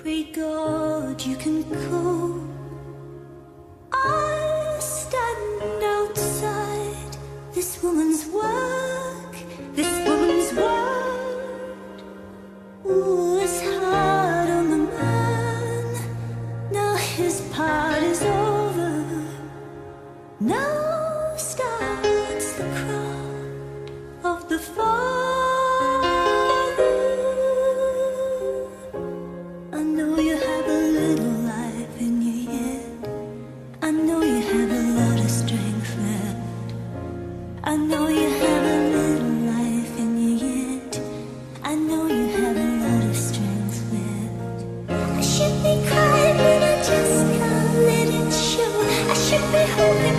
Great God, you can go. I stand outside this woman's work, this woman's word. Ooh, it's hard on the man. Now his part is over. Now starts the crowd of the Father. I know you have a little life in you yet. I know you have a lot of strength left. I know you have a little life in you yet. I know you have a lot of strength left. I should be crying, but I just can't let it show. I should be hoping